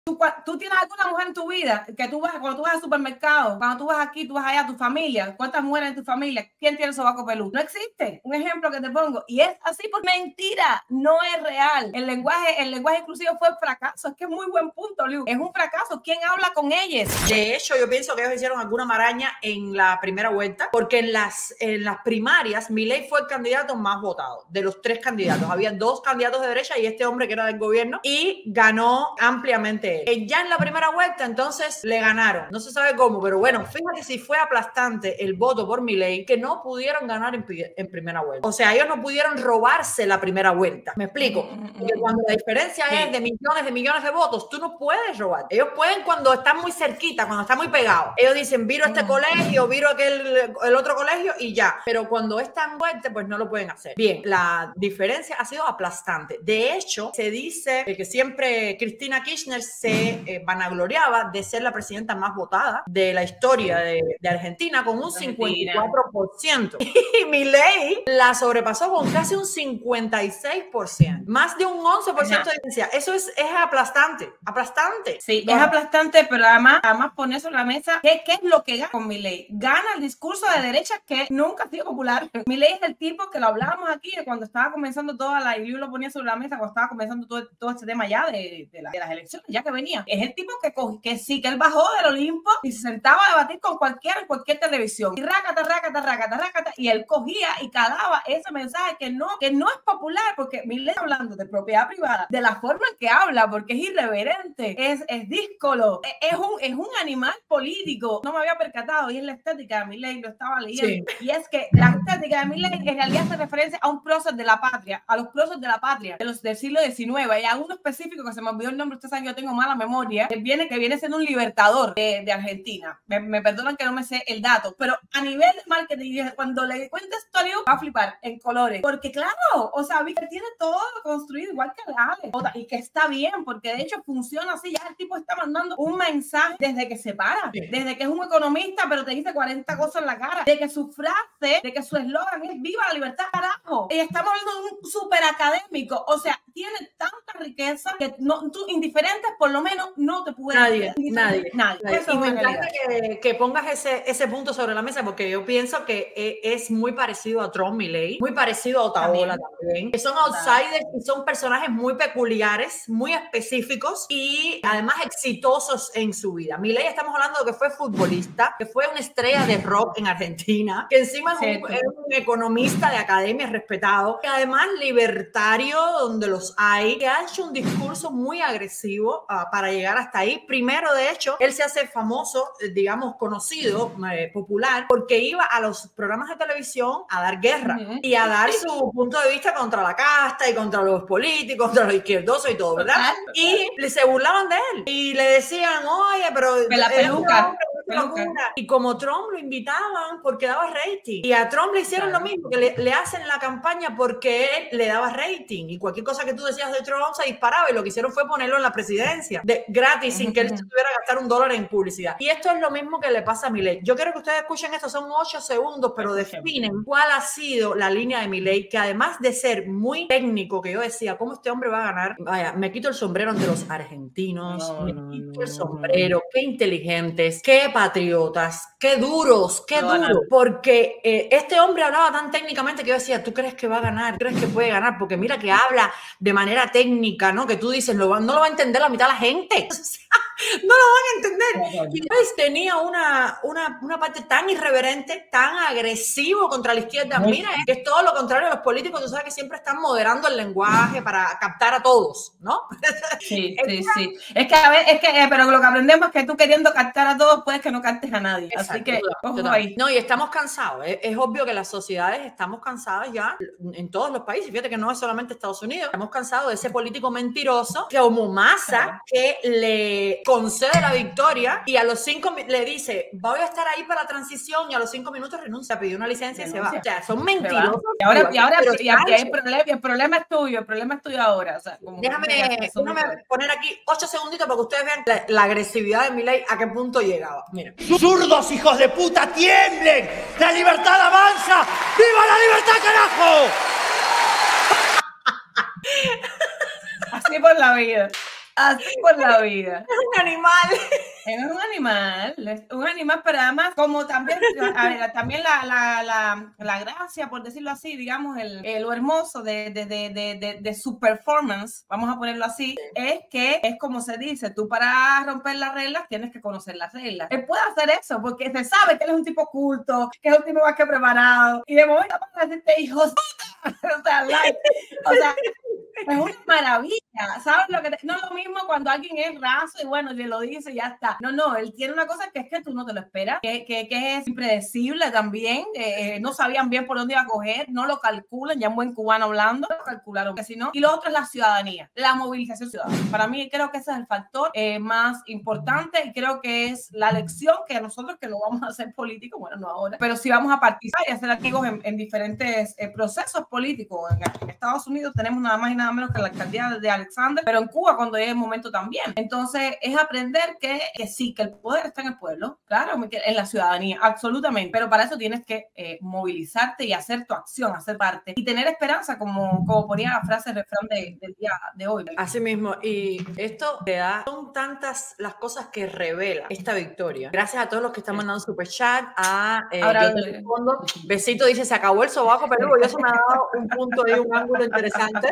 ¿Tú tienes alguna mujer en tu vida que tú vas, cuando tú vas al supermercado, cuando tú vas aquí, tú vas allá, tu familia? ¿Cuántas mujeres en tu familia? ¿Quién tiene el sobaco peludo? No existe. Un ejemplo que te pongo. Y es así por mentira. No es real. El lenguaje inclusivo fue fracaso. Es que es muy buen punto, Liu. Es un fracaso. ¿Quién habla con ellos? De hecho, yo pienso que ellos hicieron alguna maraña en la primera vuelta, porque en las primarias, Milei fue el candidato más votado de los 3 candidatos. Había 2 candidatos de derecha y este hombre que era del gobierno, y ganó ampliamente. Ya en la primera vuelta, entonces, le ganaron. No se sabe cómo, pero bueno, fíjate si fue aplastante el voto por Milei, que no pudieron ganar en primera vuelta. O sea, ellos no pudieron robarse la primera vuelta. ¿Me explico? Porque cuando la diferencia es de millones de votos, tú no puedes robar. Ellos pueden cuando están muy cerquita, cuando están muy pegados. Ellos dicen, viro este colegio, viro el otro colegio y ya. Pero cuando es tan fuerte, pues no lo pueden hacer. Bien, la diferencia ha sido aplastante. De hecho, se dice que siempre Cristina Kirchner se vanagloriaba de ser la presidenta más votada de la historia de Argentina, con un 54%. Y Milei la sobrepasó con casi un 56%. Más de un 11% de diferencia. Eso es aplastante. Aplastante. Sí, es aplastante, pero además poner sobre la mesa ¿qué es lo que gana con Milei? Gana el discurso de derecha que nunca ha sido popular. Milei es el tipo que lo hablábamos aquí cuando estaba comenzando y yo lo ponía sobre la mesa cuando estaba comenzando todo este tema ya de las elecciones, ya que venía. Es el tipo que sí, que él bajó del Olimpo y se sentaba a debatir con cualquiera en cualquier televisión. Y rácata, y él cogía y calaba ese mensaje que no es popular, porque Milei está hablando de propiedad privada, de la forma en que habla, porque es irreverente, es díscolo, es un animal político. No me había percatado, y es la estética de Milei, lo estaba leyendo. Sí. Y es que la estética de Milei en realidad hace referencia a un prócer de la patria, a los próceres de la patria, del siglo XIX, y a uno específico que se me olvidó el nombre, ustedes saben que yo tengo mala memoria, que viene siendo un libertador de Argentina. Me perdonan que no me sé el dato, pero a nivel de marketing, cuando le cuentes esto a Liu, va a flipar en colores, porque claro, o sea, que tiene todo construido igual que Ale, y que está bien, porque de hecho funciona así, ya el tipo está mandando un mensaje desde que se para, desde que es un economista, pero te dice 40 cosas en la cara, de que su frase, de que su eslogan es viva la libertad, carajo, y estamos hablando de un súper académico, o sea, tiene tanta riqueza que tú indiferentes por lo menos no te puede nadie. Eso y me encanta que pongas ese punto sobre la mesa, porque yo pienso que es muy parecido a Trump, Milei, muy parecido a Otaola también, que son outsiders y son personajes muy peculiares, muy específicos y además exitosos en su vida. Milei, estamos hablando de que fue futbolista, que fue una estrella de rock en Argentina, que encima es un economista de academia respetado, que además libertario donde los hay, que ha hecho un discurso muy agresivo para llegar hasta ahí. Primero, de hecho, él se hace famoso, digamos, conocido, popular, porque iba a los programas de televisión a dar guerra y a dar su punto de vista contra la casta y contra los políticos, contra los izquierdosos y todo, ¿verdad? Y se burlaban de él y le decían, oye, pero la peluca. Y como Trump lo invitaban porque daba rating, y a Trump le hicieron lo mismo, que le hacen la campaña porque él le daba rating, y cualquier cosa que tú decías de Trump se disparaba, y lo que hicieron fue ponerlo en la presidencia gratis, sin que él se tuviera que gastar $1 en publicidad. Y esto es lo mismo que le pasa a Milei. Yo quiero que ustedes escuchen esto, son 8 segundos, pero definen cuál ha sido la línea de Milei, que además de ser muy técnico, que yo decía, ¿cómo este hombre va a ganar? Vaya, me quito el sombrero ante los argentinos, me quito el sombrero, qué inteligentes, qué patriotas, qué duros, porque este hombre hablaba tan técnicamente que yo decía, ¿tú crees que va a ganar? ¿Crees que puede ganar? Porque mira que habla de manera técnica, ¿no? Que tú dices, no lo va a entender la mitad de la gente. No lo van a entender. Y entonces tenía una parte tan irreverente, tan agresivo contra la izquierda. Mira, que es todo lo contrario a los políticos. Tú sabes que siempre están moderando el lenguaje para captar a todos, ¿no? Sí. Es que a ver, pero lo que aprendemos es que tú queriendo captar a todos puedes que no captes a nadie. Exacto, así que, ojo ahí. No, y estamos cansados. Es obvio que las sociedades estamos cansadas ya en todos los países. Fíjate que no es solamente Estados Unidos. Estamos cansados de ese político mentiroso como Massa, que le concede la victoria y a los 5 le dice, voy a estar ahí para la transición, y a los 5 minutos renuncia, pidió una licencia y se va. O sea, son mentirosos. El problema es tuyo, ahora. O sea, déjame poner aquí 8 segunditos para que ustedes vean la agresividad de Milei a qué punto llegaba. Miren. ¡Zurdos, hijos de puta, tiemblen! ¡La libertad avanza! ¡Viva la libertad, carajo! Así por la vida. Así por la vida. Un animal. Es un animal, pero además como también, a ver, también la gracia, por decirlo así, digamos, lo hermoso de su performance, vamos a ponerlo así, es que es como se dice, tú para romper las reglas tienes que conocer las reglas. Él puede hacer eso porque se sabe que él es un tipo culto, que es un tipo más que preparado, y de momento vamos a decirte, hijos, o sea, es una maravilla, ¿sabes? No es lo mismo cuando alguien es raso y bueno, le lo dice y ya está. No, él tiene una cosa que es que tú no te lo esperas, que es impredecible también, no sabían bien por dónde iba a coger, no lo calculan, ya en buen cubano hablando, no lo calcularon, que si no. Y lo otro es la ciudadanía, la movilización ciudadana. Para mí creo que ese es el factor más importante y creo que es la lección que a nosotros que no vamos a ser políticos, bueno, no ahora, pero sí vamos a participar y a ser amigos en diferentes procesos políticos. En Estados Unidos tenemos nada más y nada menos que la alcaldía de Alexander, pero en Cuba cuando llegue el momento también. Entonces es aprender que sí, que el poder está en el pueblo, claro, en la ciudadanía, absolutamente, pero para eso tienes que movilizarte y hacer tu acción, hacer parte y tener esperanza, como ponía la frase, el refrán del día de hoy. Así mismo, y esto te da, son tantas las cosas que revela esta victoria. Gracias a todos los que están mandando super chat, yo te respondo, Besito dice, se acabó el sobaco peludo, y eso me ha dado un punto y un ángulo interesante.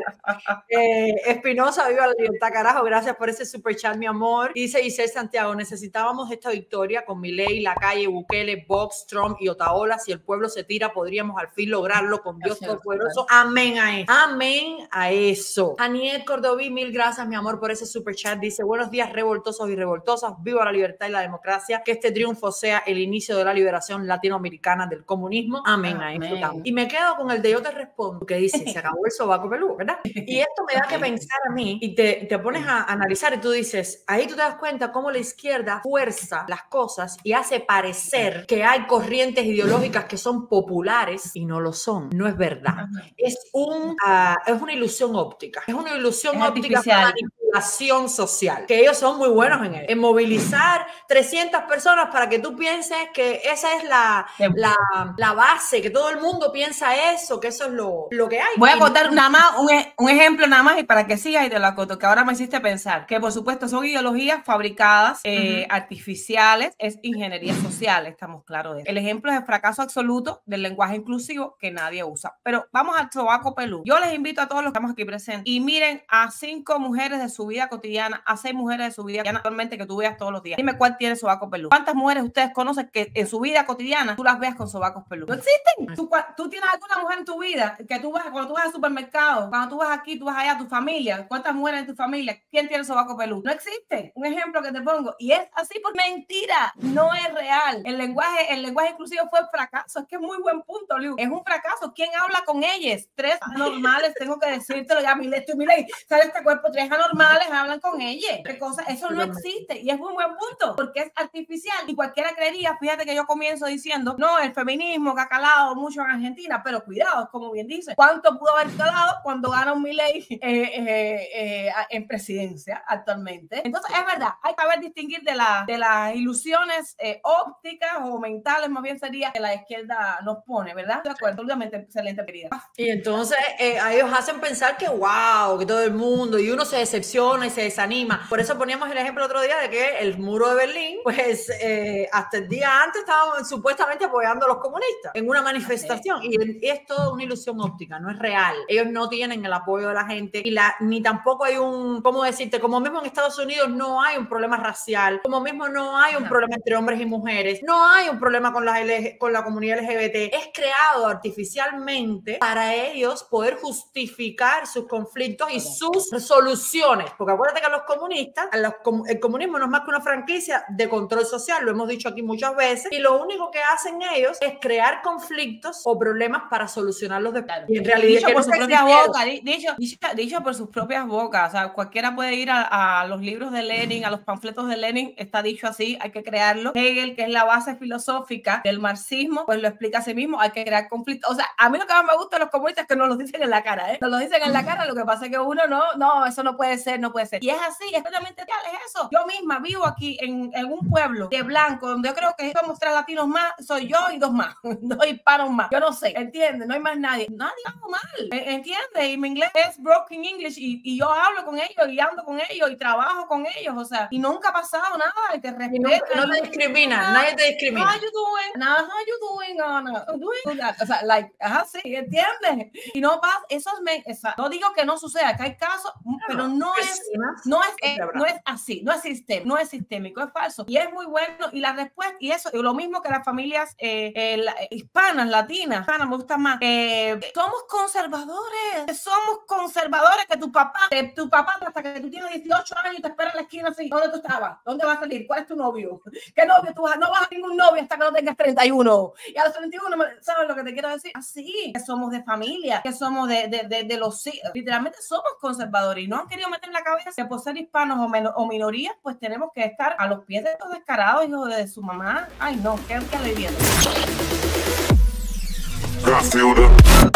Espinosa, viva la libertad, carajo, gracias por ese super chat, mi amor. Dice Isel Santiago, necesitábamos esta victoria con Milei, Lacalle, Bukele, Vox, Trump y Otaola. Si el pueblo se tira, podríamos al fin lograrlo con Dios Todopoderoso. Amén a eso. Amén a eso. Aniel Cordoví, mil gracias, mi amor, por ese super chat. Dice, buenos días, revoltosos y revoltosas. Viva la libertad y la democracia. Que este triunfo sea el inicio de la liberación latinoamericana del comunismo. Amén a eso también. Y me quedo con el de yo te respondo, que dice, se acabó el sobaco peludo, ¿verdad? Y esto me da que pensar a mí y te pones a analizar y tú dices, ahí tú te das cuenta cómo la izquierda fuerza las cosas y hace parecer que hay corrientes ideológicas que son populares y no lo son. No es verdad. Es una ilusión óptica. Es una ilusión óptica de manipulación social, que ellos son muy buenos en movilizar 300 personas para que tú pienses que esa es la base, que todo el mundo piensa eso, que eso es lo que hay. Voy a contar nada más un ejemplo nada más y para que sigas y te lo acoto, que ahora me hiciste pensar, que por supuesto son ideologías fabricadas, artificiales, es ingeniería social, estamos claros de eso. El ejemplo es el fracaso absoluto del lenguaje inclusivo que nadie usa. Pero vamos al sobaco peludo. Yo les invito a todos los que estamos aquí presentes y miren a 5 mujeres de su vida cotidiana, a 6 mujeres de su vida cotidiana actualmente que tú veas todos los días. Dime cuál tiene sobaco peludo. ¿Cuántas mujeres ustedes conocen que en su vida cotidiana tú las veas con sobacos peludos? No existen. ¿Tú tienes alguna mujer en tu vida que tú vas, cuando tú vas al supermercado, cuando tú vas aquí, tú vas allá, tu familia, ¿cuántas mujeres en tu familia? ¿Quién tiene sobaco peludo? No existe. Un ejemplo que te pongo. Y es así por mentira. No es real. El lenguaje inclusivo fue fracaso. Es que es muy buen punto, Liu. Es un fracaso. ¿Quién habla con ellas? 3 anormales, tengo que decírtelo ya, Milei, sale este cuerpo, 3 anormales hablan con ellas. ¿Qué cosa? Eso no existe. Y es muy buen punto, porque es artificial. Y cualquiera creería, fíjate que yo comienzo diciendo, no, el feminismo que ha calado mucho en Argentina, pero cuidado, como bien dice, ¿cuánto pudo haber calado cuando gana un Milei en presidencia actualmente? Entonces, es verdad, hay que saber distinguir de las ilusiones ópticas o mentales, más bien sería que la izquierda nos pone, ¿verdad? De acuerdo, obviamente, excelente querida. Y entonces a ellos hacen pensar que wow, que todo el mundo, y uno se decepciona y se desanima. Por eso poníamos el ejemplo el otro día de que el muro de Berlín, pues hasta el día antes estaban supuestamente apoyando a los comunistas en una manifestación. Y es toda una ilusión óptica, no es real. Ellos no tienen el apoyo de la gente ni tampoco hay ¿cómo decirte? Como mismo en Estados Unidos no hay un problema racial, como mismo no hay un problema entre hombres y mujeres, no hay un problema con la comunidad LGBT. Es creado artificialmente para ellos poder justificar sus conflictos y sus soluciones. Porque acuérdate que a los comunistas, el comunismo no es más que una franquicia de control social, lo hemos dicho aquí muchas veces, y lo único que hacen ellos es crear conflictos o problemas para solucionarlos después. Y en realidad, dicho por sus propias bocas, dicho por sus propias bocas, o sea, cualquiera puede ir a los libros de Lenin, a los panfletos de Lenin, está dicho así, hay que crearlo. Hegel, que es la base filosófica del marxismo, pues lo explica a sí mismo, hay que crear conflictos. O sea, a mí lo que más me gusta de los comunistas es que nos lo dicen en la cara, ¿eh? Nos lo dicen en la cara, lo que pasa es que uno no, eso no puede ser no puede ser. Y es así, es totalmente real, es eso. Yo misma vivo aquí en un pueblo de blanco, donde yo creo que somos 3 latinos más, soy yo y 2 más, 2 hispanos más. Yo no sé, ¿entiendes? No hay más nadie. Nadie hago mal, ¿entiendes? Y mi inglés es broken English y yo hablo con ellos y ando con ellos y trabajo con ellos, o sea, y nunca ha pasado nada y te respetan. No te discriminan, nadie te discrimina. How you doing? How you doing, Ana? O sea, like, así, ¿entiendes? Y no pasa, no digo que no suceda, que hay casos, pero no es así, no es sistémico, es falso. Y es muy bueno, y la respuesta, y eso, y lo mismo que las familias hispanas, latinas, me gusta más. Somos conservadores, que tu papá hasta que tú tienes 18 años te espera en la esquina así. ¿Dónde tú estabas? ¿Dónde vas a salir? ¿Cuál es tu novio? ¿Qué novio tú vas? No vas a ningún novio hasta que no tengas 31. Y a los 31, ¿sabes lo que te quiero decir? Así, que somos de familia, que somos de los... Literalmente somos conservadores y no han querido meter en la cabeza que por ser hispanos o minorías, pues tenemos que estar a los pies de estos descarados hijos de su mamá. Ay, no, qué alegría.